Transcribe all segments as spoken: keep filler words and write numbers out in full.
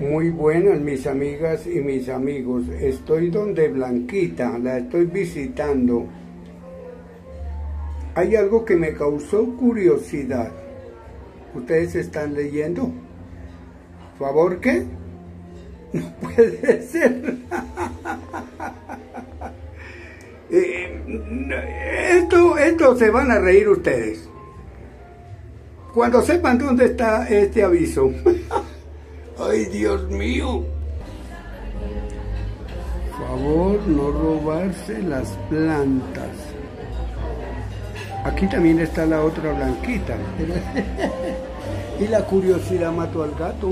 Muy buenas mis amigas y mis amigos, estoy donde Blanquita, la estoy visitando. Hay algo que me causó curiosidad. ¿Ustedes están leyendo? ¿Favor qué? No puede ser. esto, esto se van a reír ustedes cuando sepan dónde está este aviso. ¡Ay, Dios mío! Favor, no robarse las plantas. Aquí también está la otra Blanquita. Y la curiosidad mató al gato.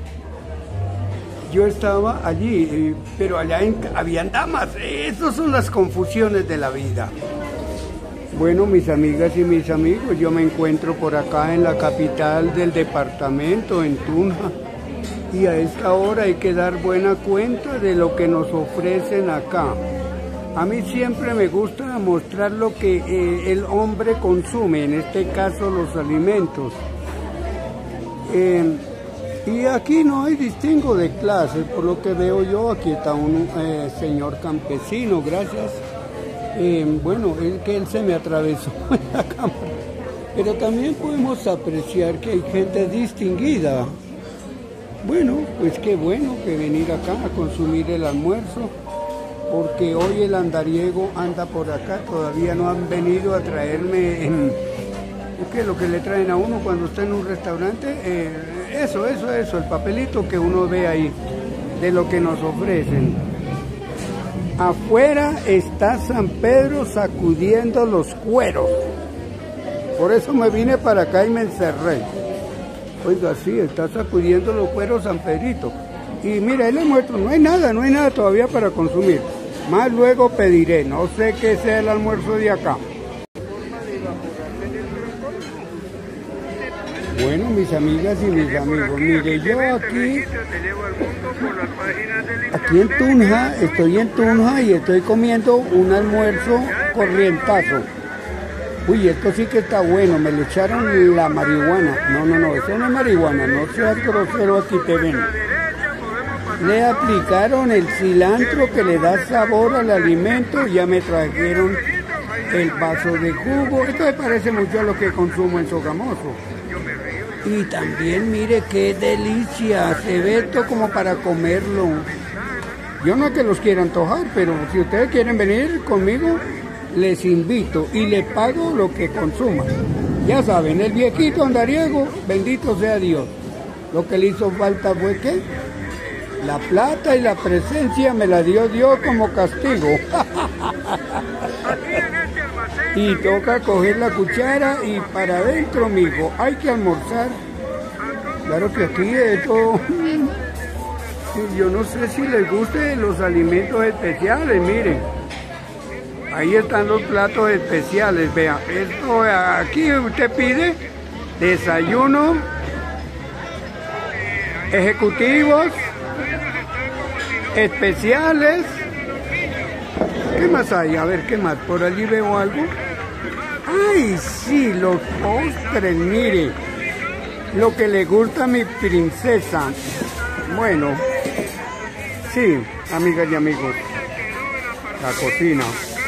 Yo estaba allí, pero allá en, habían damas. Esas son las confusiones de la vida. Bueno, mis amigas y mis amigos, yo me encuentro por acá en la capital del departamento, en Tunja. Y a esta hora hay que dar buena cuenta de lo que nos ofrecen acá. A mí siempre me gusta mostrar lo que eh, el hombre consume, en este caso los alimentos. Eh, y aquí no hay distingo de clases, por lo que veo yo. Aquí está un eh, señor campesino, gracias. Eh, bueno, él, que él se me atravesó en la cámara. Pero también podemos apreciar que hay gente distinguida. Bueno, pues qué bueno que venir acá a consumir el almuerzo, porque hoy el andariego anda por acá, todavía no han venido a traerme en, ¿qué es lo que le traen a uno cuando está en un restaurante? Eh, eso, eso, eso, el papelito que uno ve ahí, de lo que nos ofrecen. Afuera está San Pedro sacudiendo los cueros, por eso me vine para acá y me encerré. Oiga, sí, está sacudiendo los cueros San Pedrito. Y mira, ahí le muestro, no hay nada, no hay nada todavía para consumir. Más luego pediré, no sé qué sea el almuerzo de acá. Bueno, mis amigas y mis amigos, mire, yo aquí, aquí en Tunja, estoy en Tunja y estoy comiendo un almuerzo corrientazo. Uy, esto sí que está bueno, me le echaron la marihuana. No, no, no, eso no es marihuana, no seas grosero, aquí te ven. Le aplicaron el cilantro que le da sabor al alimento, ya me trajeron el vaso de jugo. Esto me parece mucho a lo que consumo en Sogamoso. Y también mire qué delicia, se ve esto como para comerlo. Yo no que los quiera antojar, pero si ustedes quieren venir conmigo, les invito y les pago lo que consuman. Ya saben, el viejito andariego, bendito sea Dios. Lo que le hizo falta fue que la plata y la presencia me la dio Dios como castigo. Y toca coger la cuchara y para adentro, mijo, hay que almorzar. Claro que aquí esto, yo no sé si les gusten los alimentos especiales, miren. Ahí están los platos especiales, vean, esto aquí usted pide desayuno, ejecutivos, especiales. ¿Qué más hay? A ver, ¿qué más? Por allí veo algo. ¡Ay, sí! Los postres, mire. Lo que le gusta a mi princesa. Bueno, sí, amigas y amigos. La cocina.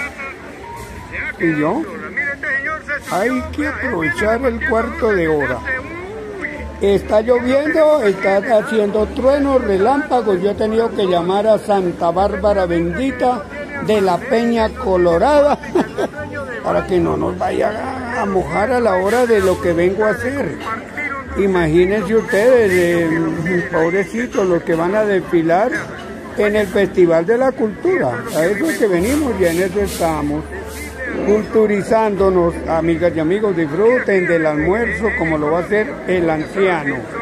Y yo, hay que aprovechar el cuarto de hora. Está lloviendo, está haciendo truenos, relámpagos. Yo he tenido que llamar a Santa Bárbara bendita de la Peña Colorada para que no nos vaya a mojar a la hora de lo que vengo a hacer. Imagínense ustedes, eh, pobrecitos, los que van a desfilar en el Festival de la Cultura. A eso es que venimos y en eso estamos. Culturizándonos, amigas y amigos, disfruten del almuerzo como lo va a hacer el anciano.